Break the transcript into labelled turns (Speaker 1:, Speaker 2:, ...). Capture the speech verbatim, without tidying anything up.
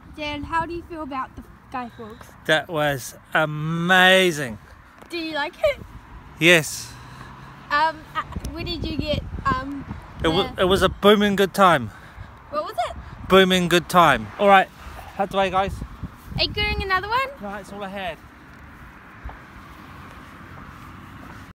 Speaker 1: Dan, how do you feel about the Sky Frogs?
Speaker 2: That was amazing.
Speaker 1: Do you like it?
Speaker 2: Yes.
Speaker 1: Um, uh, where did you get um?
Speaker 2: It was it was a booming good time.
Speaker 1: What was it?
Speaker 2: Booming good time. All right, that's the way, guys.
Speaker 1: Are you doing another one?
Speaker 2: No, that's all I had.